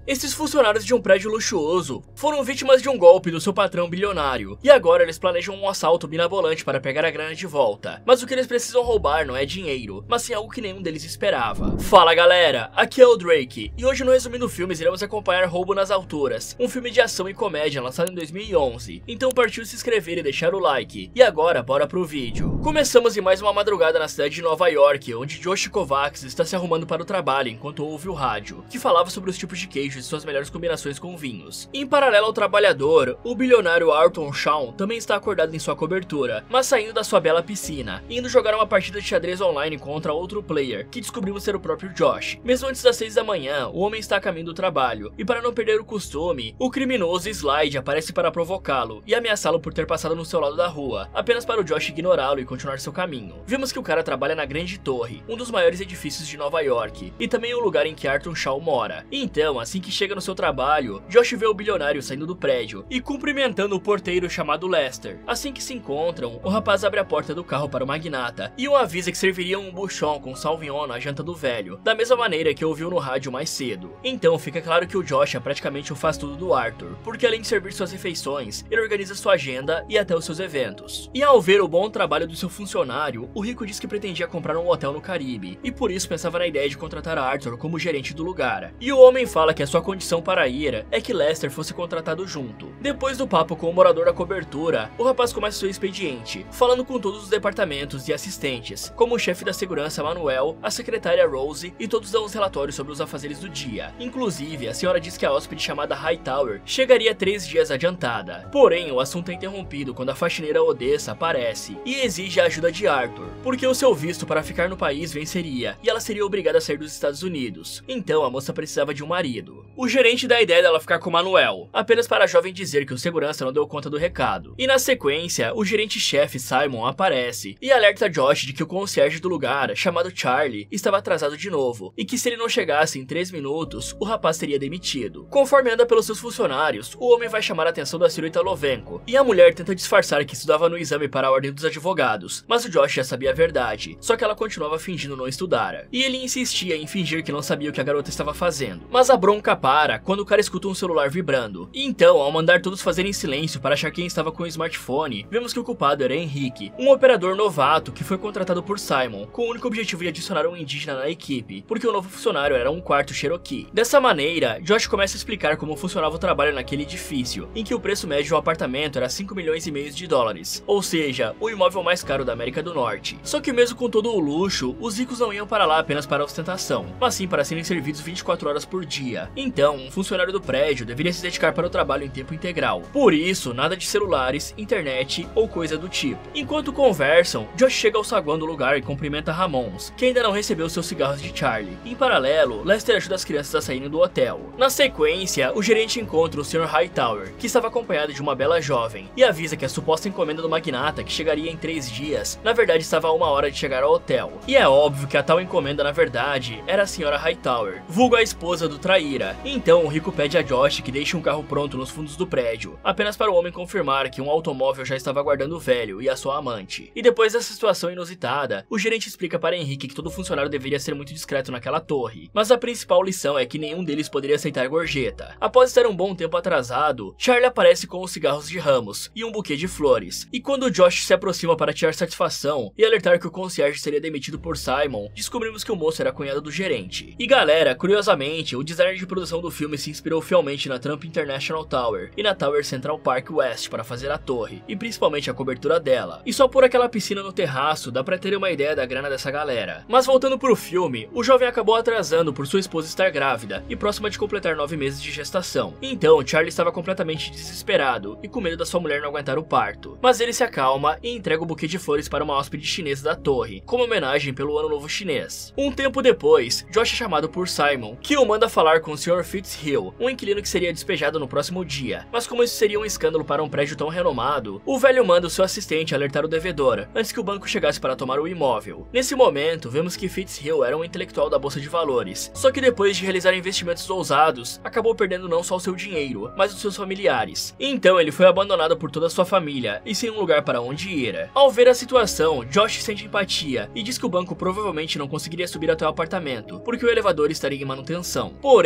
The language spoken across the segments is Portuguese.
Esses funcionários de um prédio luxuoso foram vítimas de um golpe do seu patrão bilionário, e agora eles planejam um assalto mirabolante para pegar a grana de volta. Mas o que eles precisam roubar não é dinheiro, mas sim algo que nenhum deles esperava. Fala galera, aqui é o Drake, e hoje no Resumindo Filmes iremos acompanhar Roubo nas Alturas, um filme de ação e comédia lançado em 2011. Então partiu se inscrever e deixar o like, e agora bora pro vídeo. Começamos em mais uma madrugada na cidade de Nova York, onde Josh Kovacs está se arrumando para o trabalho enquanto ouve o rádio, que falava sobre os tipos de queijo e suas melhores combinações com vinhos. Em paralelo ao trabalhador, o bilionário Arthur Shawn também está acordado em sua cobertura, mas saindo da sua bela piscina, indo jogar uma partida de xadrez online contra outro player, que descobrimos ser o próprio Josh. Mesmo antes das 6 da manhã, o homem está a caminho do trabalho, e para não perder o costume, o criminoso Slide aparece para provocá-lo e ameaçá-lo por ter passado no seu lado da rua, apenas para o Josh ignorá-lo e continuar seu caminho. Vemos que o cara trabalha na Grande Torre, um dos maiores edifícios de Nova York, e também o lugar em que Arthur Shawn mora. Então, assim que chega no seu trabalho, Josh vê o bilionário saindo do prédio e cumprimentando o porteiro chamado Lester. Assim que se encontram, o rapaz abre a porta do carro para o magnata e o avisa que serviria um buchon com salvignon na janta do velho, da mesma maneira que ouviu no rádio mais cedo. Então fica claro que o Josh é praticamente o faz-tudo do Arthur, porque além de servir suas refeições, ele organiza sua agenda e até os seus eventos. E ao ver o bom trabalho do seu funcionário, o rico diz que pretendia comprar um hotel no Caribe, e por isso pensava na ideia de contratar Arthur como gerente do lugar. E o homem fala que a sua condição para ir é que Lester fosse contratado junto. Depois do papo com o morador da cobertura, o rapaz começa seu expediente, falando com todos os departamentos e assistentes, como o chefe da segurança Manuel, a secretária Rose, e todos dão os relatórios sobre os afazeres do dia. Inclusive, a senhora diz que a hóspede chamada Hightower chegaria 3 dias adiantada. Porém, o assunto é interrompido quando a faxineira Odessa aparece e exige a ajuda de Arthur, porque o seu visto para ficar no país venceria, e ela seria obrigada a sair dos Estados Unidos. Então a moça precisava de um marido. O gerente dá a ideia dela ficar com Manuel, apenas para a jovem dizer que o segurança não deu conta do recado. E na sequência, o gerente-chefe Simon aparece e alerta Josh de que o concierge do lugar, chamado Charlie, estava atrasado de novo, e que se ele não chegasse em 3 minutos, o rapaz seria demitido. Conforme anda pelos seus funcionários, o homem vai chamar a atenção da senhorita Lovenko, e a mulher tenta disfarçar que estudava no exame para a ordem dos advogados, mas o Josh já sabia a verdade, só que ela continuava fingindo não estudar. E ele insistia em fingir que não sabia o que a garota estava fazendo, mas a bronca para quando o cara escuta um celular vibrando. E então, ao mandar todos fazerem silêncio para achar quem estava com o smartphone, vemos que o culpado era Henrique, um operador novato que foi contratado por Simon, com o único objetivo de adicionar um indígena na equipe, porque o novo funcionário era um quarto Cherokee. Dessa maneira, Josh começa a explicar como funcionava o trabalho naquele edifício, em que o preço médio de um apartamento era 5,5 milhões de dólares, ou seja, o imóvel mais caro da América do Norte. Só que mesmo com todo o luxo, os ricos não iam para lá apenas para a ostentação, mas sim para serem servidos 24 horas por dia. Então, um funcionário do prédio deveria se dedicar para o trabalho em tempo integral. Por isso, nada de celulares, internet ou coisa do tipo. Enquanto conversam, Josh chega ao saguão do lugar e cumprimenta Ramons, que ainda não recebeu seus cigarros de Charlie. Em paralelo, Lester ajuda as crianças a saírem do hotel. Na sequência, o gerente encontra o Sr. Hightower, que estava acompanhado de uma bela jovem, e avisa que a suposta encomenda do magnata, que chegaria em 3 dias, na verdade estava a 1 hora de chegar ao hotel. E é óbvio que a tal encomenda, na verdade, era a Sra. Hightower, vulgo a esposa do traíra. Então o rico pede a Josh que deixe um carro pronto nos fundos do prédio, apenas para o homem confirmar que um automóvel já estava aguardando o velho e a sua amante. E depois dessa situação inusitada, o gerente explica para Henrique que todo funcionário deveria ser muito discreto naquela torre, mas a principal lição é que nenhum deles poderia aceitar gorjeta. Após estar um bom tempo atrasado, Charlie aparece com os cigarros de ramos e um buquê de flores, e quando Josh se aproxima para tirar satisfação e alertar que o concierge seria demitido por Simon, descobrimos que o moço era cunhado do gerente. E galera, curiosamente, o designer de produção do filme se inspirou fielmente na Trump International Tower e na Tower Central Park West para fazer a torre, e principalmente a cobertura dela. E só por aquela piscina no terraço dá pra ter uma ideia da grana dessa galera. Mas voltando pro filme, o jovem acabou atrasando por sua esposa estar grávida e próxima de completar 9 meses de gestação. Então Charlie estava completamente desesperado e com medo da sua mulher não aguentar o parto. Mas ele se acalma e entrega o buquê de flores para uma hóspede chinesa da torre, como homenagem pelo Ano Novo Chinês. Um tempo depois, Josh é chamado por Simon, que o manda falar com o Sr. Fitzhill, um inquilino que seria despejado no próximo dia. Mas como isso seria um escândalo para um prédio tão renomado, o velho manda o seu assistente alertar o devedor, antes que o banco chegasse para tomar o imóvel. Nesse momento, vemos que Fitzhill era um intelectual da bolsa de valores, só que depois de realizar investimentos ousados, acabou perdendo não só o seu dinheiro, mas os seus familiares. Então ele foi abandonado por toda a sua família e sem um lugar para onde ir. Ao ver a situação, Josh sente empatia e diz que o banco provavelmente não conseguiria subir até o apartamento, porque o elevador estaria em manutenção. Porém, é óbvio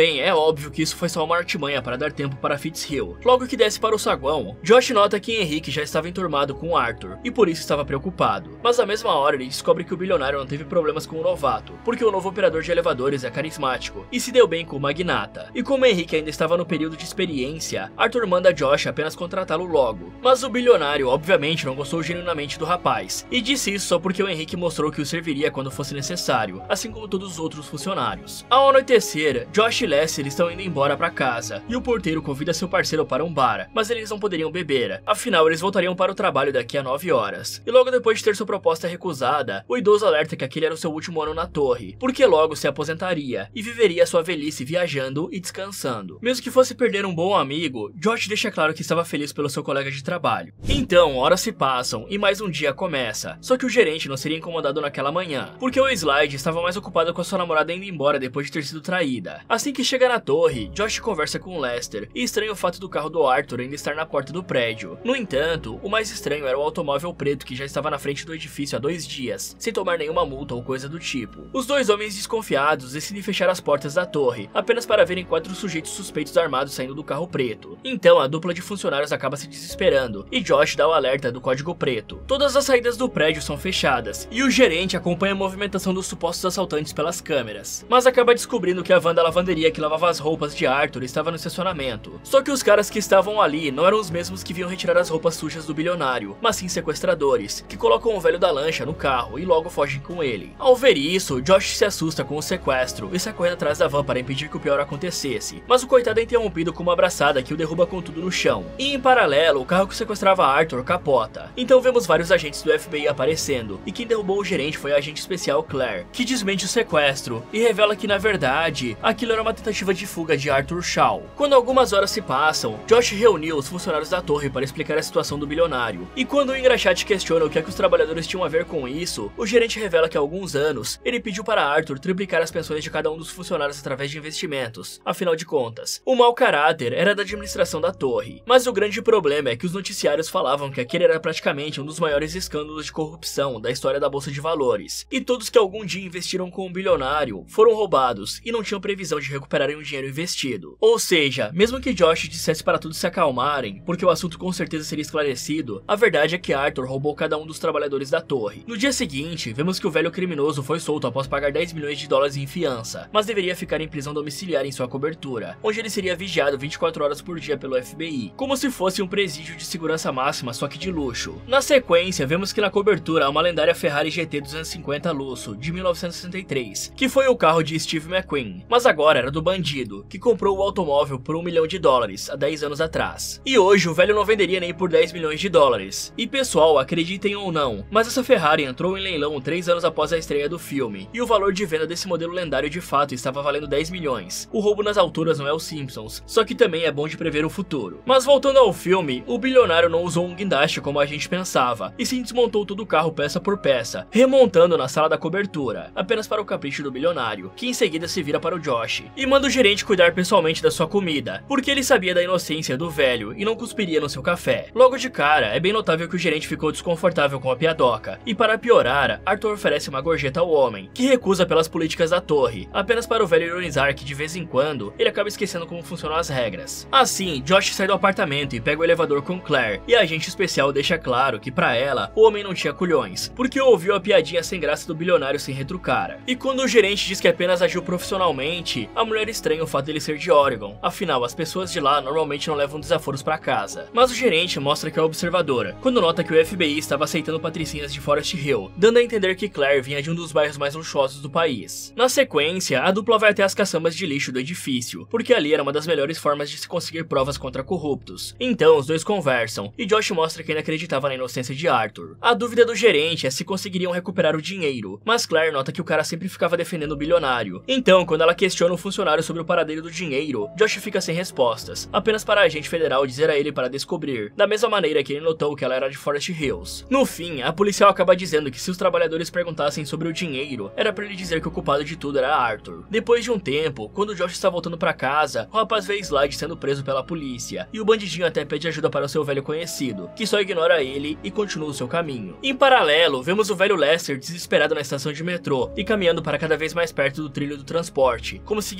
óbvio que isso foi só uma artimanha para dar tempo para Fitzhugh. Logo que desce para o saguão, Josh nota que Henrique já estava enturmado com Arthur, e por isso estava preocupado. Mas na mesma hora ele descobre que o bilionário não teve problemas com o novato, porque o novo operador de elevadores é carismático, e se deu bem com o magnata. E como Henrique ainda estava no período de experiência, Arthur manda Josh apenas contratá-lo logo. Mas o bilionário obviamente não gostou genuinamente do rapaz, e disse isso só porque o Henrique mostrou que o serviria quando fosse necessário, assim como todos os outros funcionários. Ao anoitecer, Josh e Lester estão indo embora para casa, e o porteiro convida seu parceiro para um bar, mas eles não poderiam beber, afinal eles voltariam para o trabalho daqui a 9 horas. E logo depois de ter sua proposta recusada, o idoso alerta que aquele era o seu último ano na torre, porque logo se aposentaria, e viveria sua velhice viajando e descansando. Mesmo que fosse perder um bom amigo, Josh deixa claro que estava feliz pelo seu colega de trabalho. Então, horas se passam, e mais um dia começa, só que o gerente não seria incomodado naquela manhã, porque o Slide estava mais ocupado com a sua namorada indo embora depois de ter sido traída. Assim que chega na torre, Josh conversa com Lester, e estranha o fato do carro do Arthur ainda estar na porta do prédio. No entanto, o mais estranho era o automóvel preto que já estava na frente do edifício há 2 dias, sem tomar nenhuma multa ou coisa do tipo. Os dois homens desconfiados decidem fechar as portas da torre, apenas para verem 4 sujeitos suspeitos armados saindo do carro preto. Então a dupla de funcionários acaba se desesperando, e Josh dá o alerta do código preto. Todas as saídas do prédio são fechadas, e o gerente acompanha a movimentação dos supostos assaltantes pelas câmeras, mas acaba descobrindo que a van da lavanderia que lavava as roupas de Arthur estava no estacionamento. Só que os caras que estavam ali não eram os mesmos que vinham retirar as roupas sujas do bilionário, mas sim sequestradores, que colocam o velho da lancha no carro e logo fogem com ele. Ao ver isso, Josh se assusta com o sequestro e sai correndo atrás da van para impedir que o pior acontecesse, mas o coitado é interrompido com uma abraçada que o derruba com tudo no chão. E em paralelo, o carro que sequestrava Arthur capota. Então vemos vários agentes do FBI aparecendo, e quem derrubou o gerente foi a agente especial Claire, que desmente o sequestro e revela que na verdade, aquilo era uma tentativa de fuga de Arthur Shaw. Quando algumas horas se passam, Josh reuniu os funcionários da torre para explicar a situação do bilionário, e quando o engraxate questiona o que é que os trabalhadores tinham a ver com isso, o gerente revela que há alguns anos, ele pediu para Arthur triplicar as pensões de cada um dos funcionários através de investimentos. Afinal de contas, o mau caráter era da administração da torre, mas o grande problema é que os noticiários falavam que aquele era praticamente um dos maiores escândalos de corrupção da história da bolsa de valores, e todos que algum dia investiram com um bilionário foram roubados e não tinham previsão de recuperarem o dinheiro investido. Ou seja, mesmo que Josh dissesse para todos se acalmarem, porque o assunto com certeza seria esclarecido, a verdade é que Arthur roubou cada um dos trabalhadores da torre. No dia seguinte, vemos que o velho criminoso foi solto após pagar 10 milhões de dólares em fiança, mas deveria ficar em prisão domiciliar em sua cobertura, onde ele seria vigiado 24 horas por dia pelo FBI, como se fosse um presídio de segurança máxima, só que de luxo. Na sequência, vemos que na cobertura há uma lendária Ferrari GT 250 Luxo, de 1963, que foi o carro de Steve McQueen, mas agora era do bandido, que comprou o automóvel por $1 milhão há 10 anos atrás. E hoje o velho não venderia nem por 10 milhões de dólares. E pessoal, acreditem ou não, mas essa Ferrari entrou em leilão 3 anos após a estreia do filme, e o valor de venda desse modelo lendário de fato estava valendo 10 milhões. O roubo nas alturas não é os Simpsons, só que também é bom de prever o futuro. Mas voltando ao filme, o bilionário não usou um guindaste como a gente pensava, e sim desmontou todo o carro peça por peça, remontando na sala da cobertura, apenas para o capricho do bilionário, que em seguida se vira para o Josh, e manda o gerente cuidar pessoalmente da sua comida, porque ele sabia da inocência do velho e não cuspiria no seu café. Logo de cara, é bem notável que o gerente ficou desconfortável com a piadoca, e para piorar, Arthur oferece uma gorjeta ao homem, que recusa pelas políticas da torre, apenas para o velho ironizar que de vez em quando, ele acaba esquecendo como funcionam as regras. Assim, Josh sai do apartamento e pega o elevador com Claire, e a agente especial deixa claro que pra ela, o homem não tinha culhões, porque ouviu a piadinha sem graça do bilionário sem retrucar. E quando o gerente diz que apenas agiu profissionalmente, a mulher estranha o fato dele ser de Oregon, afinal as pessoas de lá normalmente não levam desaforos pra casa. Mas o gerente mostra que é observadora, quando nota que o FBI estava aceitando patricinhas de Forest Hill, dando a entender que Claire vinha de um dos bairros mais luxuosos do país. Na sequência, a dupla vai até as caçambas de lixo do edifício, porque ali era uma das melhores formas de se conseguir provas contra corruptos. Então os dois conversam, e Josh mostra que ainda acreditava na inocência de Arthur. A dúvida do gerente é se conseguiriam recuperar o dinheiro, mas Claire nota que o cara sempre ficava defendendo o bilionário. Então, quando ela questiona o funcionário sobre o paradeiro do dinheiro, Josh fica sem respostas, apenas para a agente federal dizer a ele para descobrir, da mesma maneira que ele notou que ela era de Forest Hills. No fim, a policial acaba dizendo que se os trabalhadores perguntassem sobre o dinheiro, era para ele dizer que o culpado de tudo era Arthur. Depois de um tempo, quando Josh está voltando para casa, o rapaz vê Slide sendo preso pela polícia, e o bandidinho até pede ajuda para o seu velho conhecido, que só ignora ele e continua o seu caminho. Em paralelo, vemos o velho Lester desesperado na estação de metrô e caminhando para cada vez mais perto do trilho do transporte, como se ignorasse o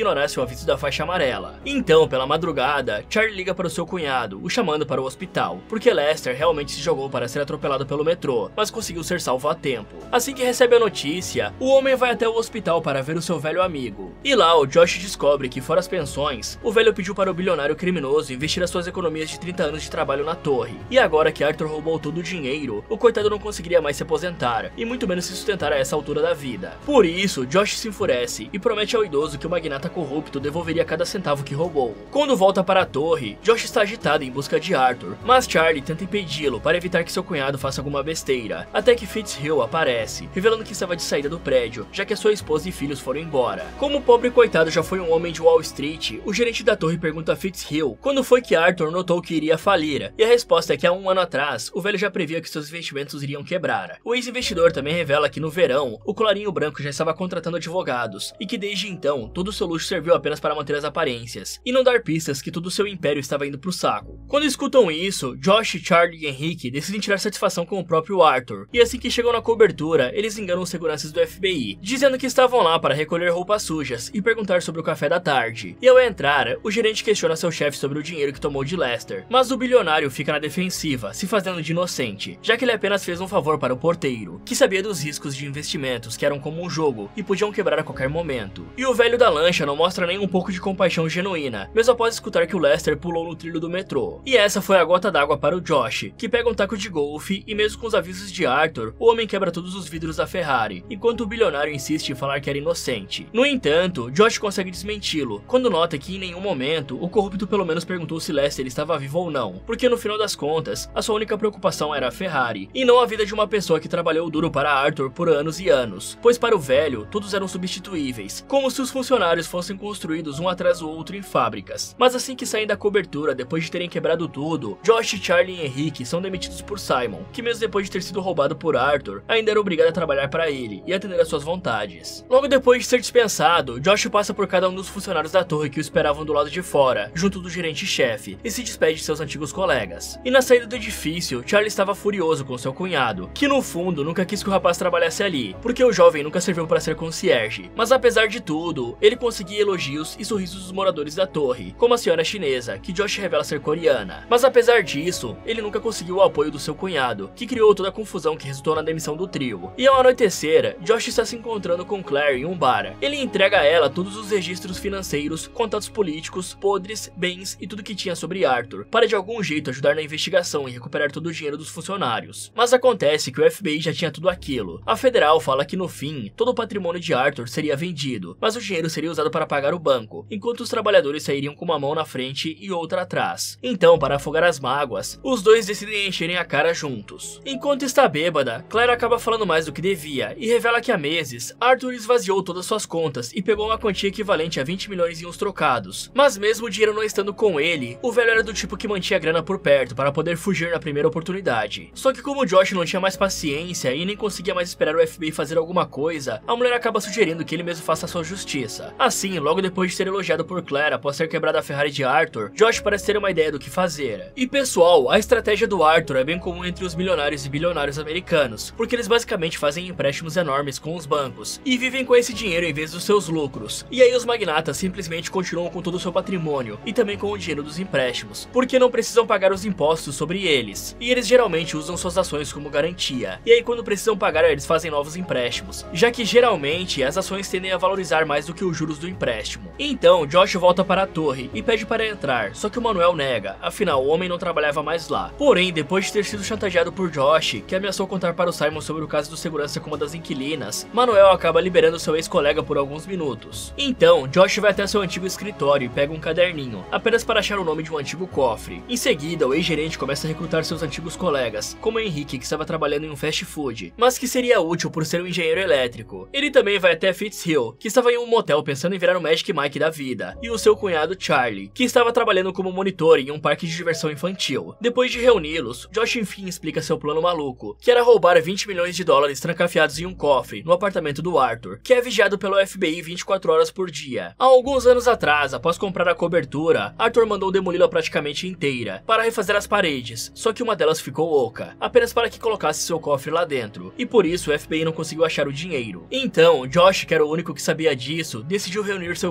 aviso da faixa amarela. Então, pela madrugada, Charlie liga para o seu cunhado, o chamando para o hospital, porque Lester realmente se jogou para ser atropelado pelo metrô, mas conseguiu ser salvo a tempo. Assim que recebe a notícia, o homem vai até o hospital para ver o seu velho amigo. E lá, o Josh descobre que, fora as pensões, o velho pediu para o bilionário criminoso investir as suas economias de 30 anos de trabalho na torre. E agora que Arthur roubou todo o dinheiro, o coitado não conseguiria mais se aposentar, e muito menos se sustentar a essa altura da vida. Por isso, Josh se enfurece e promete ao idoso que o magnata corrupto devolveria cada centavo que roubou. Quando volta para a torre, Josh está agitado em busca de Arthur, mas Charlie tenta impedi-lo para evitar que seu cunhado faça alguma besteira, até que Fitzhill aparece, revelando que estava de saída do prédio, já que a sua esposa e filhos foram embora. Como o pobre coitado já foi um homem de Wall Street, o gerente da torre pergunta a Fitzhill quando foi que Arthur notou que iria falir, e a resposta é que há um ano atrás, o velho já previa que seus investimentos iriam quebrar. O ex-investidor também revela que no verão, o colarinho branco já estava contratando advogados, e que desde então, todo o seu luxo serviu apenas para manter as aparências, e não dar pistas que todo o seu império estava indo pro saco. Quando escutam isso, Josh, Charlie e Henrique decidem tirar satisfação com o próprio Arthur, e assim que chegam na cobertura, eles enganam os seguranças do FBI, dizendo que estavam lá para recolher roupas sujas e perguntar sobre o café da tarde. E ao entrar, o gerente questiona seu chefe sobre o dinheiro que tomou de Lester, mas o bilionário fica na defensiva, se fazendo de inocente, já que ele apenas fez um favor para o porteiro, que sabia dos riscos de investimentos que eram como um jogo e podiam quebrar a qualquer momento. E o velho da lancha não mostra nem um pouco de compaixão genuína, mesmo após escutar que o Lester pulou no trilho do metrô. E essa foi a gota d'água para o Josh, que pega um taco de golfe e mesmo com os avisos de Arthur, o homem quebra todos os vidros da Ferrari, enquanto o bilionário insiste em falar que era inocente. No entanto, Josh consegue desmenti-lo, quando nota que em nenhum momento o corrupto pelo menos perguntou se Lester estava vivo ou não, porque no final das contas, a sua única preocupação era a Ferrari, e não a vida de uma pessoa que trabalhou duro para Arthur por anos e anos, pois para o velho, todos eram substituíveis, como se os funcionários fossem construídos um atrás do outro em fábricas. Mas assim que saem da cobertura, depois de terem quebrado tudo, Josh, Charlie e Henrique são demitidos por Simon, que mesmo depois de ter sido roubado por Arthur, ainda era obrigado a trabalhar para ele e atender às suas vontades. Logo depois de ser dispensado, Josh passa por cada um dos funcionários da torre que o esperavam do lado de fora, junto do gerente-chefe, e se despede de seus antigos colegas. E na saída do edifício, Charlie estava furioso com seu cunhado, que no fundo nunca quis que o rapaz trabalhasse ali, porque o jovem nunca serviu para ser concierge. Mas apesar de tudo, ele conseguia elogios e sorrisos dos moradores da torre, como a senhora chinesa, que Josh revela ser coreana. Mas apesar disso, ele nunca conseguiu o apoio do seu cunhado, que criou toda a confusão que resultou na demissão do trio. E ao anoitecer, Josh está se encontrando com Claire em um bar. Ele entrega a ela todos os registros financeiros, contatos políticos, podres, bens e tudo que tinha sobre Arthur, para de algum jeito ajudar na investigação e recuperar todo o dinheiro dos funcionários. Mas acontece que o FBI já tinha tudo aquilo. A federal fala que no fim, todo o patrimônio de Arthur seria vendido, mas o dinheiro seria usado para pagar o banco, enquanto os trabalhadores sairiam com uma mão na frente e outra atrás. Então, para afogar as mágoas, os dois decidem encherem a cara juntos. Enquanto está bêbada, Claire acaba falando mais do que devia e revela que há meses, Arthur esvaziou todas suas contas e pegou uma quantia equivalente a 20 milhões em uns trocados. Mas mesmo o dinheiro não estando com ele, o velho era do tipo que mantinha a grana por perto para poder fugir na primeira oportunidade. Só que como Josh não tinha mais paciência e nem conseguia mais esperar o FBI fazer alguma coisa, a mulher acaba sugerindo que ele mesmo faça a sua justiça. Assim, logo depois de ser elogiado por Claire após ter quebrado a Ferrari de Arthur, Josh parece ter uma ideia do que fazer. E pessoal, a estratégia do Arthur é bem comum entre os milionários e bilionários americanos, porque eles basicamente fazem empréstimos enormes com os bancos e vivem com esse dinheiro em vez dos seus lucros. E aí os magnatas simplesmente continuam com todo o seu patrimônio e também com o dinheiro dos empréstimos, porque não precisam pagar os impostos sobre eles. E eles geralmente usam suas ações como garantia. E aí quando precisam pagar, eles fazem novos empréstimos, já que geralmente as ações tendem a valorizar mais do que os juros do empréstimo. Então Josh volta para a torre e pede para entrar, só que o Manuel nega, afinal o homem não trabalhava mais lá. Porém, depois de ter sido chantageado por Josh, que ameaçou contar para o Simon sobre o caso do segurança com uma das inquilinas, Manuel acaba liberando seu ex-colega por alguns minutos. Então, Josh vai até seu antigo escritório e pega um caderninho, apenas para achar o nome de um antigo cofre. Em seguida, o ex-gerente começa a recrutar seus antigos colegas, como Henrique, que estava trabalhando em um fast food, mas que seria útil por ser um engenheiro elétrico. Ele também vai até Fitzhill, que estava em um motel pensando em virar o Magic Mike da vida, e o seu cunhado Charlie, que estava trabalhando como monitor em um parque de diversão infantil. Depois de reuni-los, Josh enfim explica seu plano maluco, que era roubar 20 milhões de dólares trancafiados em um cofre no apartamento do Arthur, que é vigiado pelo FBI 24 horas por dia. Há alguns anos atrás, após comprar a cobertura, Arthur mandou demoli-la praticamente inteira, para refazer as paredes, só que uma delas ficou oca, apenas para que colocasse seu cofre lá dentro, e por isso o FBI não conseguiu achar o dinheiro. Então, Josh, que era o único que sabia disso, decidiu reunir seu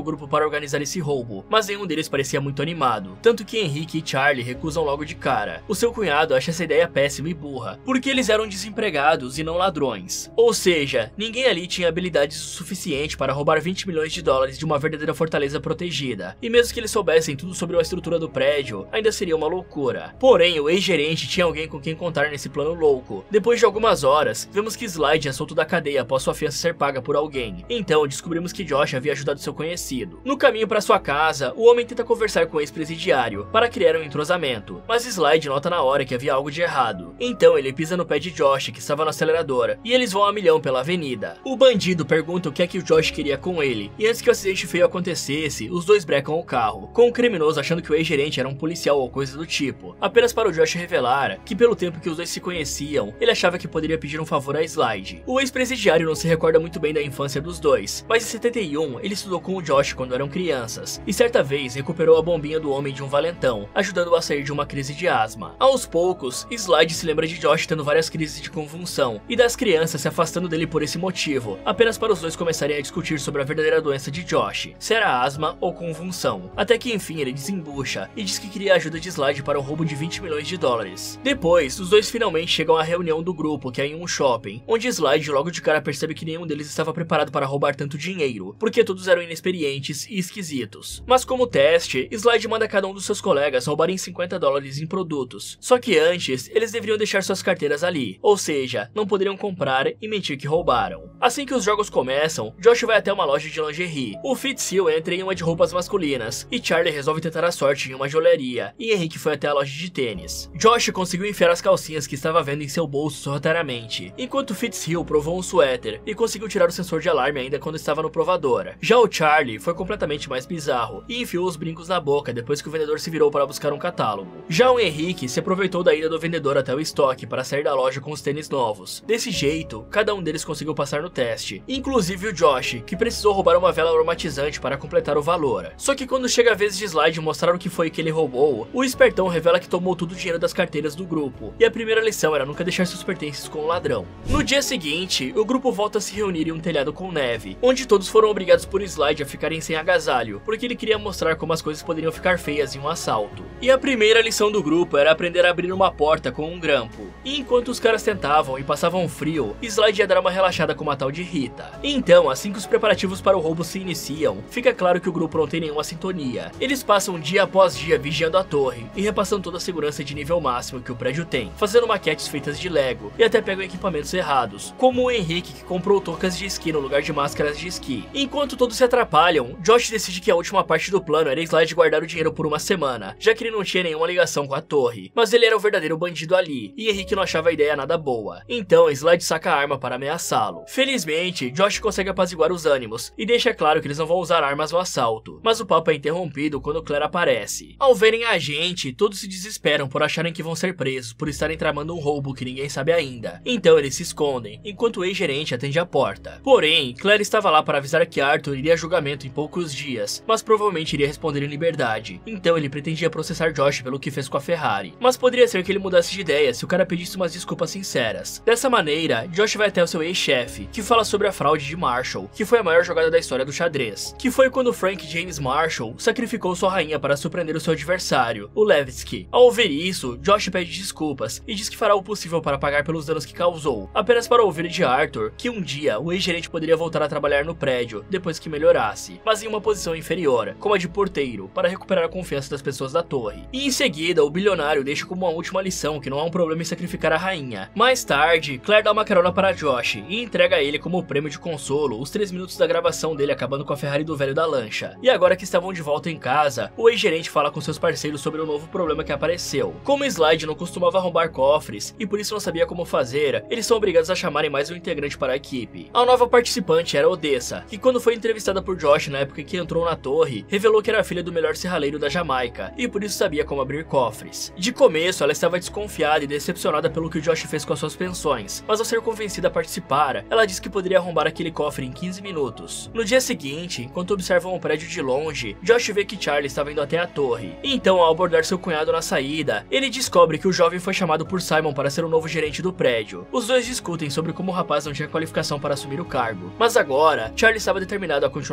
grupo para organizar esse roubo, mas nenhum deles parecia muito animado, tanto que Henrique e Charlie recusam logo de cara. O seu cunhado acha essa ideia péssima e burra, porque eles eram desempregados e não ladrões. Ou seja, ninguém ali tinha habilidades o suficiente para roubar 20 milhões de dólares de uma verdadeira fortaleza protegida, e mesmo que eles soubessem tudo sobre a estrutura do prédio, ainda seria uma loucura. Porém, o ex-gerente tinha alguém com quem contar nesse plano louco. Depois de algumas horas, vemos que Slide é solto da cadeia após sua fiança ser paga por alguém. Então, descobrimos que Josh havia ajudado seu conhecido. No caminho para sua casa, o homem tenta conversar com o ex-presidiário para criar um entrosamento, mas Slide nota na hora que havia algo de errado. Então, ele pisa no pé de Josh, que estava no acelerador, e eles vão a milhão pela avenida. O bandido pergunta o que é que o Josh queria com ele, e antes que o acidente feio acontecesse, os dois brecam o carro, com o criminoso achando que o ex-gerente era um policial ou coisa do tipo, apenas para o Josh revelar que pelo tempo que os dois se conheciam, ele achava que poderia pedir um favor a Slide. O ex-presidiário não se recorda muito bem da infância dos dois, mas em 71 ele estudou com o Josh quando eram crianças, e certa vez recuperou a bombinha do homem de um valentão, ajudando-o a sair de uma crise de asma. Aos poucos, Slide se lembra de Josh tendo várias crises de convulsão, e das crianças se afastando dele por esse motivo, apenas para os dois começarem a discutir sobre a verdadeira doença de Josh, se era asma ou convulsão, até que enfim ele desembucha e diz que queria a ajuda de Slide para um roubo de 20 milhões de dólares. Depois, os dois finalmente chegam à reunião do grupo, que é em um shopping, onde Slide logo de cara percebe que nenhum deles estava preparado para roubar tanto dinheiro, porque todos eram inexperientes e esquisitos. Mas como teste, Slide manda cada um dos seus colegas roubarem 50 dólares em produtos, só que antes, eles deveriam deixar suas carteiras ali, ou seja, não poderiam comprar e mentir que roubaram. Assim que os jogos começam, Josh vai até uma loja de lingerie, o Fitzhugh entra em uma de roupas masculinas, e Charlie resolve tentar a sorte em uma joalheria, e Henrique foi até a loja de tênis. Josh conseguiu enfiar as calcinhas que estava vendo em seu bolso sorrateiramente, enquanto Fitzhugh provou um suéter e conseguiu tirar o sensor de alarme ainda quando estava no provador. Já o Charlie foi completamente mais bizarro e enfiou os brincos na boca depois que o vendedor se virou para buscar um catálogo. Já o Henrique se aproveitou da ida do vendedor até o estoque para sair da loja com os tênis novos. Desse jeito, cada um deles conseguiu passar no teste, inclusive o Josh, que precisou roubar uma vela aromatizante para completar o valor. Só que quando chega a vez de Slide mostrar o que foi que ele roubou, o espertão revela que tomou todo o dinheiro das carteiras do grupo, e a primeira lição era nunca deixar seus pertences com o ladrão. No dia seguinte, o grupo volta a se reunir em um telhado com neve, onde todos foram obrigados por Slide a ficarem sem agasalho, porque ele queria mostrar como as coisas poderiam ficar feias em um assalto. E a primeira lição do grupo era aprender a abrir uma porta com um grampo. E enquanto os caras tentavam e passavam frio, Slide ia dar uma relaxada com uma tal de Rita. Então, assim que os preparativos para o roubo se iniciam, fica claro que o grupo não tem nenhuma sintonia. Eles passam dia após dia vigiando a torre e repassando toda a segurança de nível máximo que o prédio tem, fazendo maquetes feitas de Lego e até pegam equipamentos errados, como o Henrique que comprou toucas de esqui no lugar de máscaras de esqui. Enquanto todos se atrapalham, Josh decide que a última parte do plano era Slide guardar o dinheiro por uma semana, já que ele não tinha nenhuma ligação com a torre, mas ele era o verdadeiro bandido ali, e Henrique não achava a ideia nada boa. Então Slide saca a arma para ameaçá-lo. Felizmente, Josh consegue apaziguar os ânimos e deixa claro que eles não vão usar armas no assalto, mas o papo é interrompido quando Claire aparece. Ao verem a gente, todos se desesperam por acharem que vão ser presos por estarem tramando um roubo que ninguém sabe ainda. Então eles se escondem, enquanto o ex-gerente atende a porta. Porém, Claire estava lá para avisar que Arthur iria a julgamento em poucos dias, mas provavelmente iria responder em liberdade. Então ele pretendia processar Josh pelo que fez com a Ferrari, mas poderia ser que ele mudasse de ideia se o cara pedisse umas desculpas sinceras. Dessa maneira, Josh vai até o seu ex-chefe, que fala sobre a fraude de Marshall, que foi a maior jogada da história do xadrez, que foi quando Frank James Marshall sacrificou sua rainha para surpreender o seu adversário, o Levitsky. Ao ouvir isso, Josh pede desculpas e diz que fará o possível para pagar pelos danos que causou, apenas para ouvir de Arthur que um dia o ex-gerente poderia voltar a trabalhar no prédio depois que melhorasse, mas em uma posição inferior, como a de porteiro, para recuperar a confiança das pessoas da torre. E em seguida, o bilionário deixa como uma última lição que não há um problema em sacrificar a rainha. Mais tarde, Claire dá uma carona para Josh e entrega a ele como prêmio de consolo os 3 minutos da gravação dele acabando com a Ferrari do velho da lancha. E agora que estavam de volta em casa, o ex-gerente fala com seus parceiros sobre o novo problema que apareceu. Como Slide não costumava arrombar cofres e por isso não sabia como fazer, eles são obrigados a chamarem mais um integrante para a equipe. A nova participante era Odessa, que quando foi entrevistada por Josh na época que entrou na torre, revelou que era filha do melhor serralheiro da Jamaica e por isso sabia como abrir cofres. De começo, ela estava desconfiada e decepcionada pelo que o Josh fez com as suas pensões, mas ao ser convencida a participar, ela disse que poderia arrombar aquele cofre em 15 minutos. No dia seguinte, enquanto observam o prédio de longe, Josh vê que Charlie estava indo até a torre. Então, ao abordar seu cunhado na saída, ele descobre que o jovem foi chamado por Simon para ser o novo gerente do prédio. Os dois discutem sobre como o rapaz não tinha qualificação para assumir o cargo, mas agora, Charlie estava determinado a continuar na função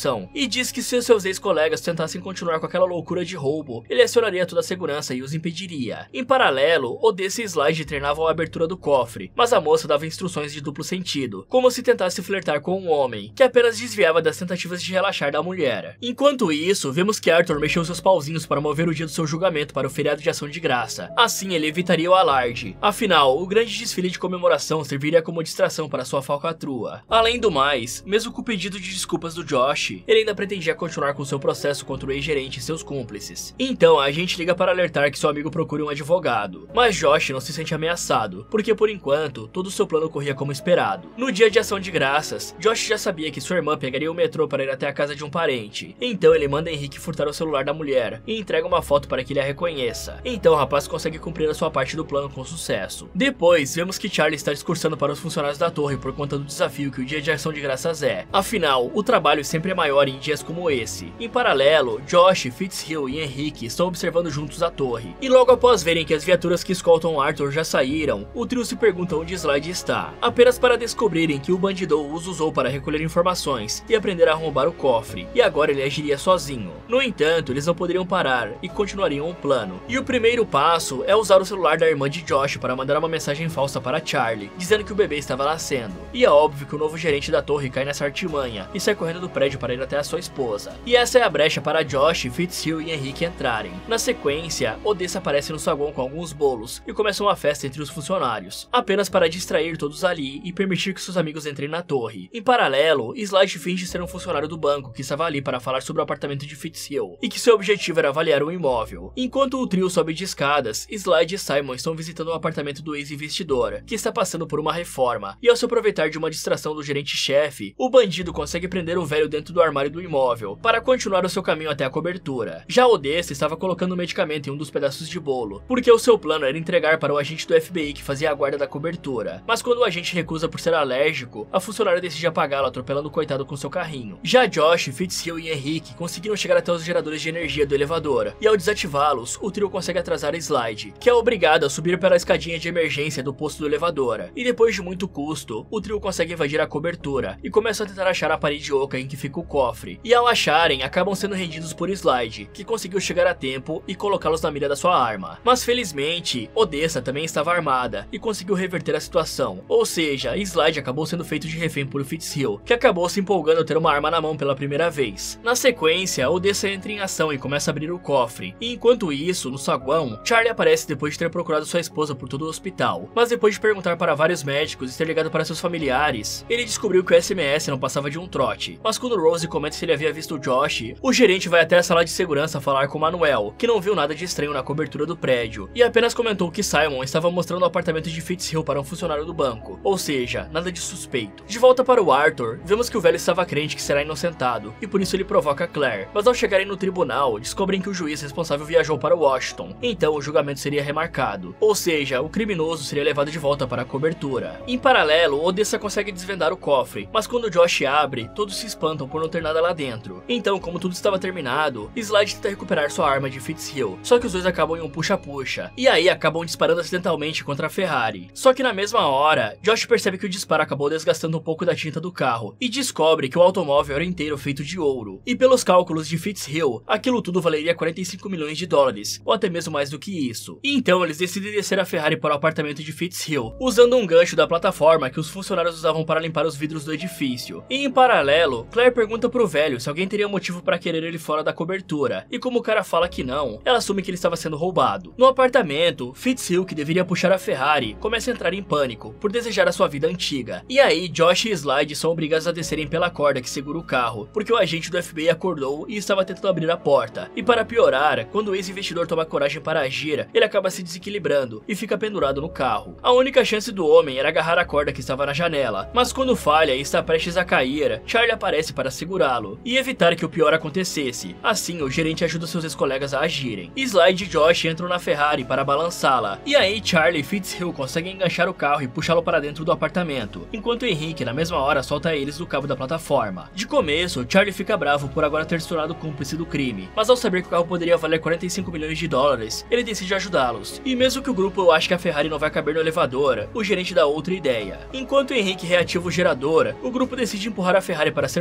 situação e diz que se seus ex-colegas tentassem continuar com aquela loucura de roubo, ele acionaria toda a segurança e os impediria. Em paralelo, Odessa e Slide treinavam a abertura do cofre, mas a moça dava instruções de duplo sentido, como se tentasse flertar com um homem, que apenas desviava das tentativas de relaxar da mulher. Enquanto isso, vemos que Arthur mexeu seus pauzinhos para mover o dia do seu julgamento para o feriado de ação de graça. Assim, ele evitaria o alarde. Afinal, o grande desfile de comemoração serviria como distração para sua falcatrua. Além do mais, mesmo com o pedido de desculpas do Josh, ele ainda pretendia continuar com seu processo contra o ex-gerente e seus cúmplices. Então, a gente liga para alertar que seu amigo procure um advogado. Mas Josh não se sente ameaçado, porque por enquanto, todo o seu plano corria como esperado. No dia de ação de graças, Josh já sabia que sua irmã pegaria o metrô para ir até a casa de um parente. Então ele manda Henrique furtar o celular da mulher e entrega uma foto para que ele a reconheça. Então o rapaz consegue cumprir a sua parte do plano com sucesso. Depois, vemos que Charlie está discursando para os funcionários da torre por conta do desafio que o dia de ação de graças é. Afinal, o trabalho sempre é maior em dias como esse. Em paralelo, Josh, Fitzhugh e Henrique estão observando juntos a torre. E logo após verem que as viaturas que escoltam Arthur já saíram, o trio se pergunta onde Slide está, apenas para descobrirem que o bandido os usou para recolher informações e aprender a arrombar o cofre, e agora ele agiria sozinho. No entanto, eles não poderiam parar e continuariam o plano. E o primeiro passo é usar o celular da irmã de Josh para mandar uma mensagem falsa para Charlie, dizendo que o bebê estava nascendo. E é óbvio que o novo gerente da torre cai nessa artimanha e sai correndo do prédio para ir até a sua esposa. E essa é a brecha para Josh, Fitzhugh e Henrique entrarem. Na sequência, Odessa aparece no saguão com alguns bolos e começa uma festa entre os funcionários, apenas para distrair todos ali e permitir que seus amigos entrem na torre. Em paralelo, Slide finge ser um funcionário do banco que estava ali para falar sobre o apartamento de Fitzhugh e que seu objetivo era avaliar o imóvel. Enquanto o trio sobe de escadas, Slide e Simon estão visitando o apartamento do ex-investidor, que está passando por uma reforma, e ao se aproveitar de uma distração do gerente-chefe, o bandido consegue prender o velho dentro do armário do imóvel para continuar o seu caminho até a cobertura. Já Odessa estava colocando um medicamento em um dos pedaços de bolo, porque o seu plano era entregar para o agente do FBI que fazia a guarda da cobertura. Mas quando o agente recusa por ser alérgico, a funcionária decide apagá-lo, atropelando o coitado com seu carrinho. Já Josh, Fitzhugh e Henrique conseguiram chegar até os geradores de energia do elevador, e ao desativá-los, o trio consegue atrasar a Slide, que é obrigado a subir pela escadinha de emergência do posto do elevador. E depois de muito custo, o trio consegue invadir a cobertura e começam a tentar achar a parede oca em que fica o cofre. E ao acharem, acabam sendo rendidos por Slide, que conseguiu chegar a tempo e colocá-los na mira da sua arma. Mas felizmente, Odessa também estava armada e conseguiu reverter a situação. Ou seja, Slide acabou sendo feito de refém por Fitzhugh, que acabou se empolgando a ter uma arma na mão pela primeira vez. Na sequência, Odessa entra em ação e começa a abrir o cofre. E enquanto isso, no saguão, Charlie aparece depois de ter procurado sua esposa por todo o hospital. Mas depois de perguntar para vários médicos e ter ligado para seus familiares, ele descobriu que o SMS não passava de um trote. Mas quando Rose comenta se ele havia visto Josh, o gerente vai até a sala de segurança falar com Manuel, que não viu nada de estranho na cobertura do prédio, e apenas comentou que Simon estava mostrando o apartamento de Fitzhugh para um funcionário do banco, ou seja, nada de suspeito. De volta para o Arthur, vemos que o velho estava crente que será inocentado, e por isso ele provoca Claire, mas ao chegarem no tribunal, descobrem que o juiz responsável viajou para Washington, então o julgamento seria remarcado, ou seja, o criminoso seria levado de volta para a cobertura. Em paralelo, Odessa consegue desvendar o cofre, mas quando Josh abre, todos se espantam por não ter nada lá dentro. Então, como tudo estava terminado, Slide tenta recuperar sua arma de Fitzhugh, só que os dois acabam em um puxa-puxa, e aí acabam disparando acidentalmente contra a Ferrari. Só que na mesma hora, Josh percebe que o disparo acabou desgastando um pouco da tinta do carro, e descobre que o automóvel era inteiro feito de ouro. E pelos cálculos de Fitzhugh, aquilo tudo valeria 45 milhões de dólares, ou até mesmo mais do que isso. E então eles decidem descer a Ferrari para o apartamento de Fitzhugh, usando um gancho da plataforma que os funcionários usavam para limpar os vidros do edifício. E em paralelo, Claire pergunta pro velho se alguém teria motivo para querer ele fora da cobertura, e como o cara fala que não, ela assume que ele estava sendo roubado. No apartamento, Fitzhugh, que deveria puxar a Ferrari, começa a entrar em pânico, por desejar a sua vida antiga. E aí, Josh e Slide são obrigados a descerem pela corda que segura o carro, porque o agente do FBI acordou e estava tentando abrir a porta. E para piorar, quando o ex-investidor toma coragem para agir, ele acaba se desequilibrando e fica pendurado no carro. A única chance do homem era agarrar a corda que estava na janela, mas quando falha e está prestes a cair, Charlie aparece para segurá-lo e evitar que o pior acontecesse. Assim, o gerente ajuda seus ex-colegas a agirem. Slide e Josh entram na Ferrari para balançá-la, e aí Charlie e Fitzhugh conseguem enganchar o carro e puxá-lo para dentro do apartamento, enquanto Henrique, na mesma hora, solta eles do cabo da plataforma. De começo, Charlie fica bravo por agora ter se tornado cúmplice do crime, mas ao saber que o carro poderia valer 45 milhões de dólares, ele decide ajudá-los. E mesmo que o grupo ache que a Ferrari não vai caber no elevador, o gerente dá outra ideia. Enquanto Henrique reativa o gerador, o grupo decide empurrar a Ferrari para ser posta em cima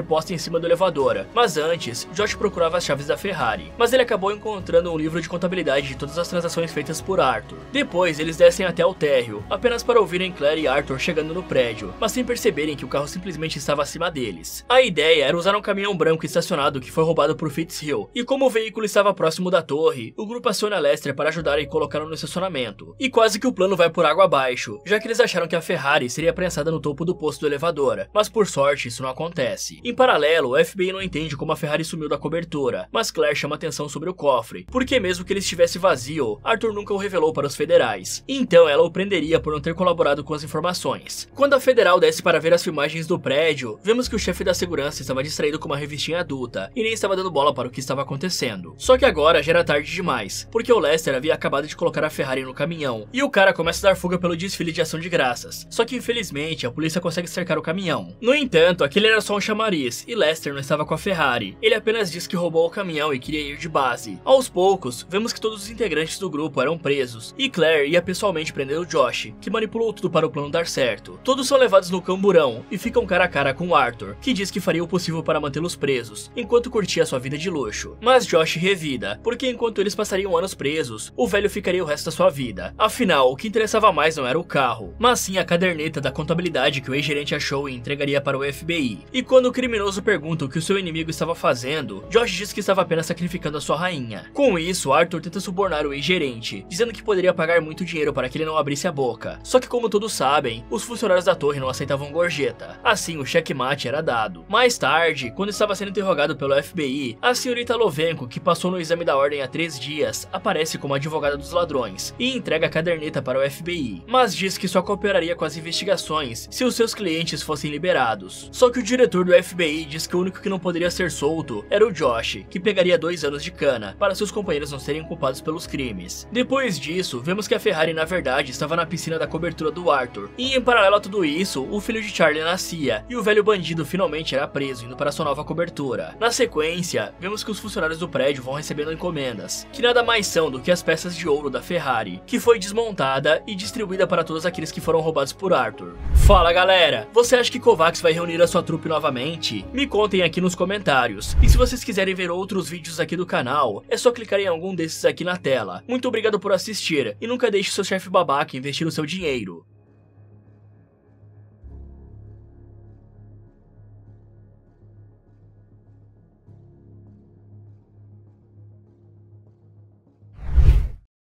cima do elevador, mas antes, Josh procurava as chaves da Ferrari, mas ele acabou encontrando um livro de contabilidade de todas as transações feitas por Arthur. Depois, eles descem até o térreo, apenas para ouvirem Claire e Arthur chegando no prédio, mas sem perceberem que o carro simplesmente estava acima deles. A ideia era usar um caminhão branco estacionado que foi roubado por Fitzhill, e como o veículo estava próximo da torre, o grupo aciona Lester para ajudar e colocá-lo no estacionamento. E quase que o plano vai por água abaixo, já que eles acharam que a Ferrari seria prensada no topo do posto do elevador, mas por sorte isso não acontece. Em paralelo, o FBI não entende como a Ferrari sumiu da cobertura, mas Claire chama atenção sobre o cofre, porque mesmo que ele estivesse vazio, Arthur nunca o revelou para os federais. Então ela o prenderia por não ter colaborado com as informações. Quando a federal desce para ver as filmagens do prédio, vemos que o chefe da segurança estava distraído com uma revistinha adulta e nem estava dando bola para o que estava acontecendo. Só que agora já era tarde demais, porque o Lester havia acabado de colocar a Ferrari no caminhão, e o cara começa a dar fuga pelo desfile de ação de graças. Só que infelizmente a polícia consegue cercar o caminhão. No entanto, aquele era só um chamariz, e Lester não estava com a Ferrari. Ele apenas disse que roubou o caminhão e queria ir de base. Aos poucos, vemos que todos os integrantes do grupo eram presos, e Claire ia pessoalmente prender o Josh, que manipulou tudo para o plano dar certo. Todos são levados no camburão, e ficam cara a cara com Arthur, que diz que faria o possível para mantê-los presos, enquanto curtia sua vida de luxo. Mas Josh revida, porque enquanto eles passariam anos presos, o velho ficaria o resto da sua vida. Afinal, o que interessava mais não era o carro, mas sim a caderneta da contabilidade que o ex-gerente achou e entregaria para o FBI. E quando o criminoso pergunta o que o seu inimigo estava fazendo, Josh diz que estava apenas sacrificando a sua rainha. Com isso, Arthur tenta subornar o ex-gerente, dizendo que poderia pagar muito dinheiro para que ele não abrisse a boca. Só que como todos sabem, os funcionários da torre não aceitavam gorjeta. Assim, o checkmate era dado. Mais tarde, quando estava sendo interrogado pelo FBI, a senhorita Lovenko, que passou no exame da ordem há 3 dias, aparece como advogada dos ladrões e entrega a caderneta para o FBI, mas diz que só cooperaria com as investigações se os seus clientes fossem liberados. Só que o diretor do FBI diz que o único que não poderia ser solto era o Josh, que pegaria 2 anos de cana para seus companheiros não serem culpados pelos crimes. Depois disso, vemos que a Ferrari na verdade estava na piscina da cobertura do Arthur, e em paralelo a tudo isso, o filho de Charlie nascia, e o velho bandido finalmente era preso, indo para sua nova cobertura. Na sequência, vemos que os funcionários do prédio vão recebendo encomendas, que nada mais são do que as peças de ouro da Ferrari, que foi desmontada e distribuída para todos aqueles que foram roubados por Arthur. Fala galera, você acha que Kovacs vai reunir a sua trupe novamente? Me contem aqui nos comentários, e se vocês quiserem ver outros vídeos aqui do canal, é só clicar em algum desses aqui na tela. Muito obrigado por assistir, e nunca deixe seu chefe babaca investir o seu dinheiro.